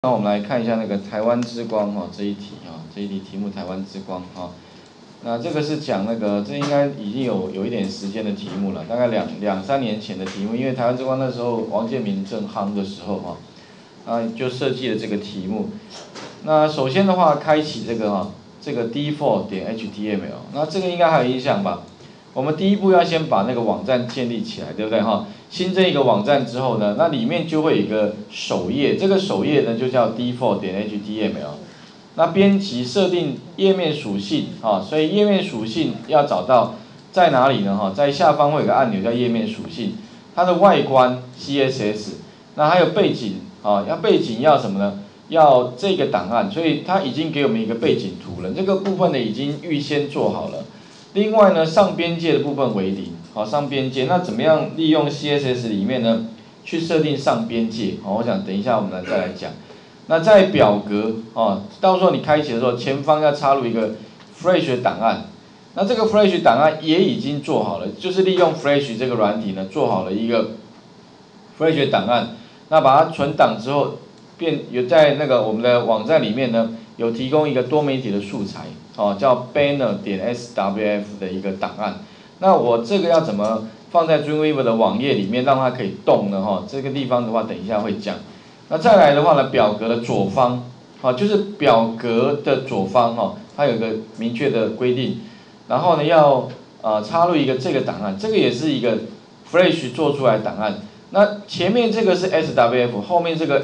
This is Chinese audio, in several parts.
那我们来看一下那个台湾之光哈这一题啊，这一题题目台湾之光哈。那这个是讲那个，这应该已经有一点时间的题目了，大概两三年前的题目，因为台湾之光那时候王建民正夯的时候哈，就设计了这个题目。那首先的话，开启这个这个 default 点 HTML， 那这个应该还有印象吧？我们第一步要先把那个网站建立起来，对不对哈？新增一个网站之后呢，那里面就会有一个首页，这个首页呢就叫 default 点 HTML。那编辑设定页面属性所以页面属性要找到在哪里呢在下方会有个按钮叫页面属性，它的外观 CSS， 那还有背景要背景要什么呢？要这个档案，所以它已经给我们一个背景图了，这个部分呢已经预先做好了。另外呢，上边界的部分为零，上边界，那怎么样利用 CSS 里面呢去设定上边界？我想等一下我们再来讲。那在表格到时候你开启的时候，前方要插入一个 Flash 档案。那这个 Flash 档案也已经做好了，就是利用 Flash 这个软体呢做好了一个 Flash 档案。那把它存档之后，有在那个我们的网站里面呢有提供一个多媒体的素材。叫 banner 点 swf 的一个档案，那我这个要怎么放在 Dreamweaver 的网页里面，让它可以动呢？这个地方的话，等一下会讲。那再来的话呢，表格的左方，就是表格的左方它有个明确的规定，然后呢要插入一个这个档案，这个也是一个 Flash 做出来的档案。那前面这个是 swf， 后面这个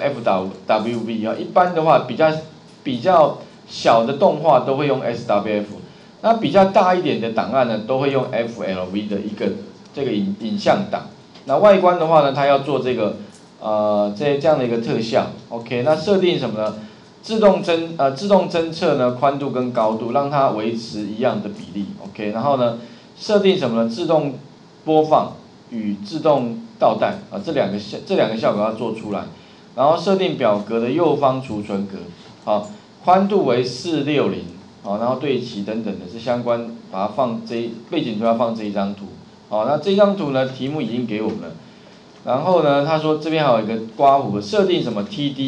fwv 一般的话比较小的动画都会用 swf， 那比较大一点的档案呢，都会用 flv 的一个这个影像档。那外观的话呢，它要做这个这样的一个特效 ，OK， 那设定什么呢？自动侦测呢宽度跟高度，让它维持一样的比例 ，OK， 然后呢设定什么呢？自动播放与自动倒带这两个效果要做出来，然后设定表格的右方储存格，宽度为460，然后对齐等等的是相关，把它放背景图要放这一张图，那这张图呢题目已经给我们了，然后呢他说这边还有一个刮胡设定什么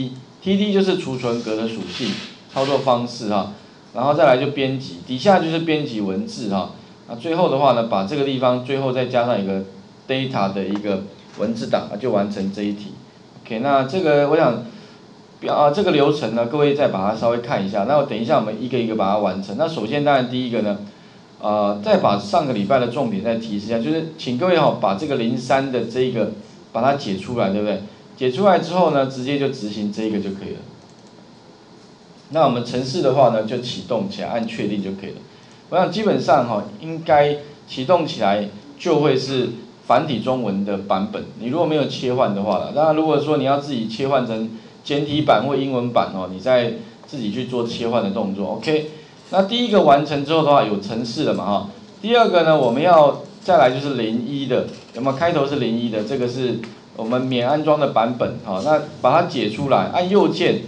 TD 就是储存格的属性操作方式然后再来就编辑，底下就是编辑文字那最后的话呢把这个地方最后再加上一个 data 的一个文字档就完成这一题 ，OK， 那这个我想。这个流程呢，各位再把它稍微看一下。那我等一下我们一个一个把它完成。那首先当然第一个呢，再把上个礼拜的重点再提示一下，就是请各位把这个03的这个把它解出来，对不对？解出来之后呢，直接就执行这个就可以了。那我们程式的话呢，就启动起来，按确定就可以了。我想基本上应该启动起来就会是繁体中文的版本。你如果没有切换的话当然如果说你要自己切换成简体版或英文版你再自己去做切换的动作 ，OK。那第一个完成之后的话，有程式了嘛第二个呢，我们要再来就是01的，有没有开头是01的？这个是我们免安装的版本那把它解出来，按右键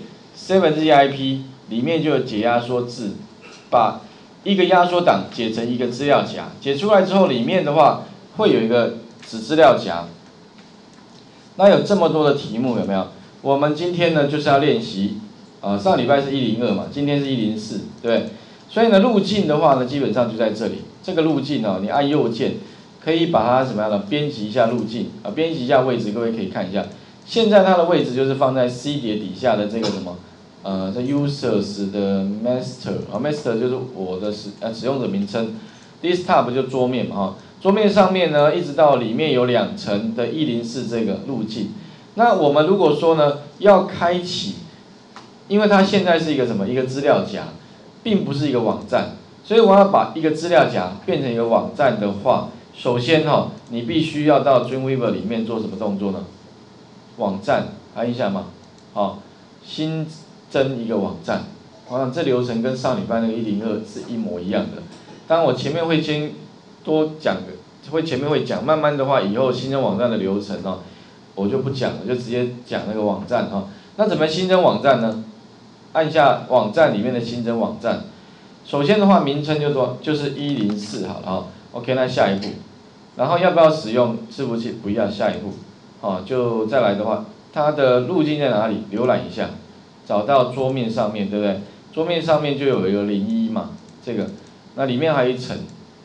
7zip 里面就有解压缩字，把一个压缩档解成一个资料夹，解出来之后里面的话会有一个子资料夹。那有这么多的题目有没有？我们今天呢就是要练习，上礼拜是102嘛，今天是104，对不对？所以呢路径的话呢，基本上就在这里。这个路径你按右键可以把它怎么样的编辑一下路径编辑一下位置，各位可以看一下。现在它的位置就是放在 C 碟底下的这个什么这 users 的 master 就是我的使用者名称 ，desktop 就桌面嘛桌面上面呢一直到里面有2层的104这个路径。那我们如果说呢要开启，因为它现在是一个什么一个资料夹，并不是一个网站，所以我要把一个资料夹变成一个网站的话，首先你必须要到 Dreamweaver 里面做什么动作呢？网站按一下嘛，新增一个网站。我想这流程跟上礼拜那个102是一模一样的。当然我前面会先多讲前面会讲，慢慢的话以后新增网站的流程我就不讲了，就直接讲那个网站那怎么新增网站呢？按下网站里面的新增网站，首先的话名称就是104好了OK， 那下一步，然后要不要使用伺服器？不要，下一步就再来的话，它的路径在哪里？浏览一下找到桌面上面，对不对？桌面上面就有一个01嘛，这个，那里面还有一层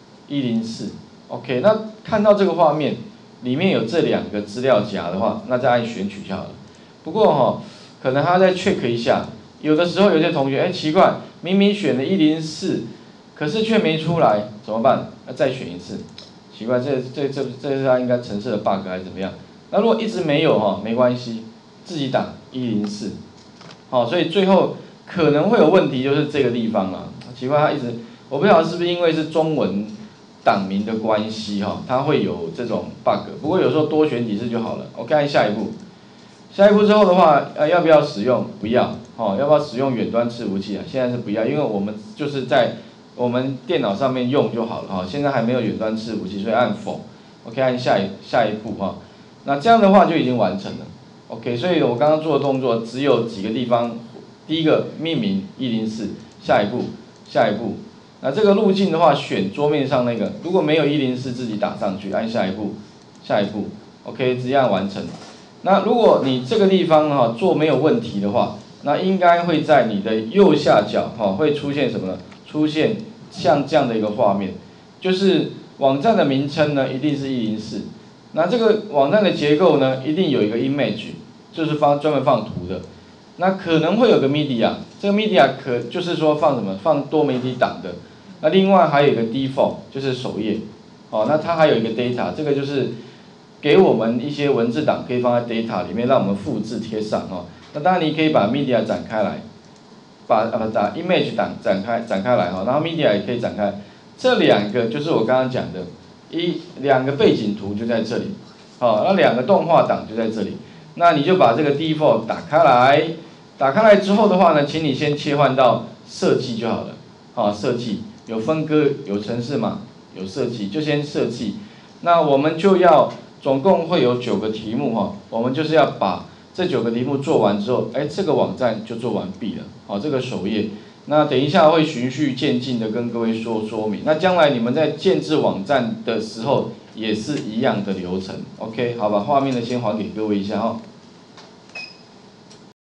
104 ，OK， 那看到这个画面，里面有这2个资料夹的话，那再按选取就好了。不过可能还要再 check 一下，有的时候有些同学，奇怪，明明选了104，可是却没出来，怎么办？那再选一次，奇怪，这是他应该程式的 bug 还是怎么样？那如果一直没有没关系，自己打104，所以最后可能会有问题，就是这个地方啊，奇怪，他一直，我不晓得是不是因为是中文档名的关系它会有这种 bug， 不过有时候多选几次就好了。我看下一步。下一步之后的话，要不要使用？不要，要不要使用远端伺服器啊？现在是不要，因为我们就是在我们电脑上面用就好了现在还没有远端伺服器，所以按否。OK， 按下一步那这样的话就已经完成了。OK， 所以我刚刚做的动作只有几个地方，第一个命名104，下一步，那这个路径的话，选桌面上那个，如果没有104，自己打上去，按下一步，OK， 直接按完成。那如果你这个地方做没有问题的话，那应该会在你的右下角会出现什么呢？出现像这样的一个画面，就是网站的名称呢一定是104，那这个网站的结构呢一定有一个 image， 就是专门放图的，那可能会有个 media， 这个 media 就是说放什么？放多媒体档的，那另外还有一个 default 就是首页，那它还有一个 data， 这个就是给我们一些文字档可以放在 data 里面，让我们复制贴上那当然你可以把 media 展开来，把 image 档展开来然后 media 也可以展开。这2个就是我刚刚讲的，2个背景图就在这里，那2个动画档就在这里。那你就把这个 default 打开来之后的话呢，请你先切换到设计就好了，设计有分割有程式嘛，有设计就先设计。那我们就要总共会有9个题目我们就是要把这9个题目做完之后，这个网站就做完毕了，这个首页。那等一下会循序渐进的跟各位说明。那将来你们在建置网站的时候也是一样的流程 ，OK， 好吧，画面呢先还给各位一下